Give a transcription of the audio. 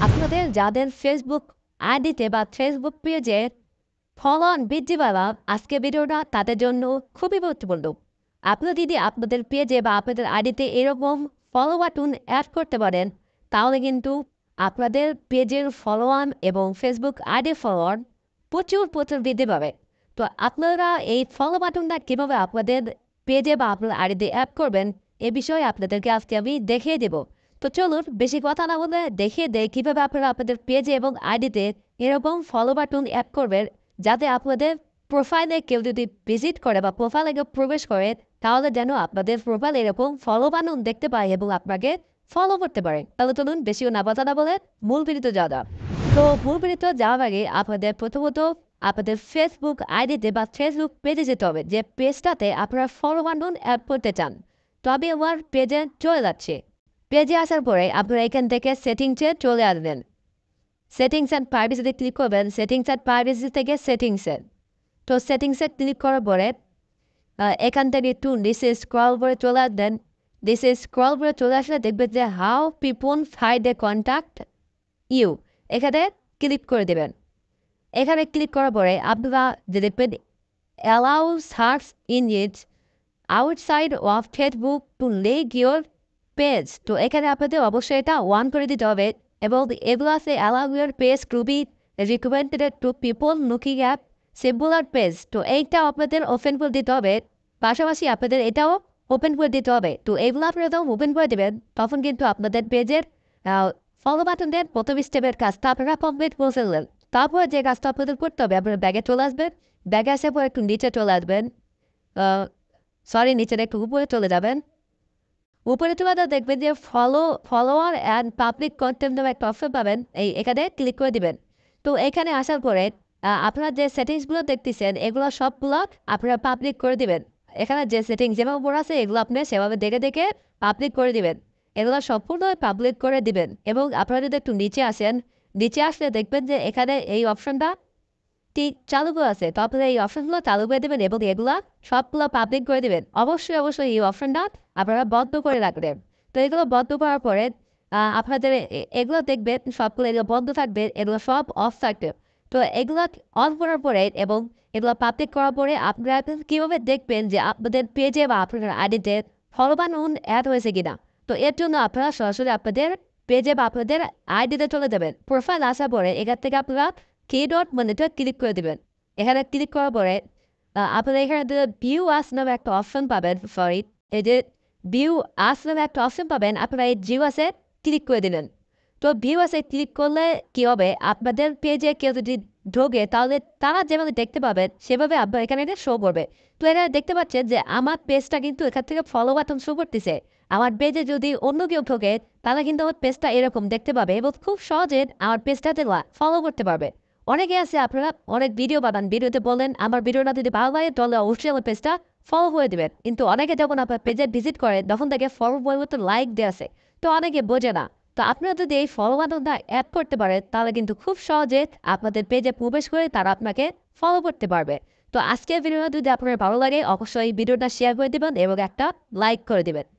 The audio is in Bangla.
আপনাদের যাদের ফেসবুক আইডিতে বা ফেসবুক পেজে ফলোয়ার বৃদ্ধি পাওয়া আজকে ভিডিওটা তাদের জন্য খুবই গুরুত্বপূর্ণ। আপনারা যদি আপনাদের পেজে বা আপনাদের আইডিতে এরকম ফলো বাটন অ্যাড করতে পারেন, তাহলে কিন্তু আপনাদের পেজের ফলোয়ার এবং ফেসবুক আইডি ফলোয়ার প্রচুর প্রচুর বৃদ্ধি পাবে। তো আপনারা এই ফলো বাটনটা কীভাবে আপনাদের পেজে বা আপনার আইডিতে অ্যাড করবেন, এ বিষয়ে আপনাদেরকে আজকে আমি দেখিয়ে দেব। তো চলুন বেশি কথা না বলে দেখিয়ে দেয় কীভাবে আপনারা আপনাদের পেজে এবং আইডিতে এরকম ফলো বাটন অ্যাড করবেন, যাতে আপনাদের প্রোফাইলে কেউ যদি ভিজিট করে বা প্রোফাইলে কেউ প্রবেশ করে, তাহলে যেন আপনাদের প্রোফাইল এরকম ফলো বাটন দেখতে পায় এবং আপনাকে ফলো করতে পারে। তাহলে চলুন বেশিও না কথা না বলে মূল ভিডিওতে যাওয়া যাক। তো মূল ভিডিওতে যাওয়ার আগে আপনাদের প্রথমত আপনাদের ফেসবুক আইডিতে বা ফেসবুক পেজে যেতে হবে, যে পেজটাতে আপনারা ফলো বাটন অ্যাড করতে চান। তো আমি আমার পেজে চলে যাচ্ছি। পেজে আসার পরে আপনারা এখান থেকে সেটিংসে চলে আসবেন। সেটিংস অ্যান্ড প্রাইভেসিতে ক্লিক করবেন। সেটিংস অ্যান্ড প্রাইভেসি থেকে সেটিংসে, তো সেটিংসে ক্লিক করার পরে এখান থেকে একটু নিচে স্ক্রল করে চলে আসবেন। নিচে স্ক্রল করে চলে আসলে দেখবেন যে how people find a contact you, এখানে ক্লিক করে দেবেন। এখানে ক্লিক করার পরে আপনারা যে দেখবেন allow search in it outside of Facebook to link your page, তো এখানে আপনাদের অবশ্যই এটা ওয়ান করে দিতে হবে। এবং এগুলো আছে allow your page to be recommended to people looking at similar page, তো এইটা আপনাদের ওপেন করে দিতে হবে। পাশাপাশি আপনাদের এটাও ওপেন করে দিতে হবে। তো এগুলো আপনারা যখন ওপেন করে দেবেন, তখন কিন্তু আপনাদের পেজের ফলো বাটনের প্রথম স্টেপের কাজটা আপনারা কমপ্লিট করে ফেললেন। তারপর যে কাজটা আপনাদের করতে হবে, আপনারা ব্যাগে চলে আসবেন। ব্যাগে আসার পর একটু নিচে চলে আসবেন, নিচের একটু উপরে চলে যাবেন। উপরে চলে দেখবেন যে ফলোয়ার অ্যান্ড পাবলিক কন্টেন্ট নামে একটা অপশন পাবেন, এখানে ক্লিক করে দিবেন। তো এখানে আসার পরে আপনারা যে সেটিংসগুলো দেখতেছেন, এগুলো সবগুলো আপনারা পাবলিক করে দিবেন। এখানে যে সেটিংস যেভাবে উপর আছে, এগুলো আপনি সেভাবে দেখে দেখে পাবলিক করে দিবেন। এগুলো সম্পূর্ণ পাবলিক করে দিবেন। এবং আপনারা যদি একটু নিচে আসেন, নিচে আসলে দেখবেন যে এখানে এই অপশনটা ঠিক চালু করে আছে। তো আপনারা এই অপশনগুলো চালু করে দেবেন এবং এগুলা সবগুলো পাবলিক করে দেবেন। অবশ্যই অবশ্যই এই অপশনটা আপনারা বন্ধ করে রাখবেন। তো এগুলো বন্ধ করার পরে আপনাদের এগুলো দেখবেন সবগুলো এগুলো বন্ধ থাকবে, এগুলো সব অফ থাকবে। তো এগুলো অন করার পরে এবং এগুলো পাবলিক করার পরে আপনারা কীভাবে দেখবেন যে আপনাদের পেজে বা আপনাদের আইডিতে ফলো বাটন অ্যাড হয়েছে কিনা। তো এর জন্য আপনারা সরাসরি আপনাদের পেজে বা আপনাদের আইডিতে চলে যাবেন। প্রোফাইল আসার পরে এখান থেকে আপনারা থ্রি ডট মানেটা ক্লিক করে দেবেন। এখানে ক্লিক করার পরে আপনারা এখানে ভিউ আস নামে একটা অপশন পাবেন। এই যে ভিউ আস নামে একটা অপশন পাবেন, আপনারা এই ভিউ আসে ক্লিক করে দিলেন। তো ভিউ আসে ক্লিক করলে কী হবে, আপনাদের পেজে কেউ যদি ঢোকে, তাহলে তারা যেভাবে দেখতে পাবেন সেভাবে আপনার এখানে এটা শো করবে। তো এখানে দেখতে পাচ্ছেন যে আমার পেজটা কিন্তু এখান থেকে ফলো বাটন শো করতেছে। আমার পেজে যদি অন্য কেউ ঢোকে, তাহলে কিন্তু আমার পেজটা এরকম দেখতে পাবে এবং খুব সহজে আমার পেজটাতে ফলো করতে পারবে। অনেকে আছে আপনারা অনেক ভিডিও বানান, ভিডিওতে বলেন আমার ভিডিওটা যদি ভালো লাগে তাহলে অবশ্যই আমার পেজটা ফলো করে দেবেন। কিন্তু অনেকে যখন আপনার পেজে ভিজিট করে, তখন তাকে ফলো পরিবর্তে লাইক দেওয়া আছে। তো অনেকে বোঝে না। তো আপনারা যদি এই ফলো বাটনটা অ্যাড করতে পারেন, তাহলে কিন্তু খুব সহজে আপনাদের পেজে প্রবেশ করে তারা আপনাকে ফলো করতে পারবে। তো আজকের ভিডিওটা যদি আপনার ভালো লাগে, অবশ্যই ভিডিওটা শেয়ার করে দেবেন এবং একটা লাইক করে দেবেন।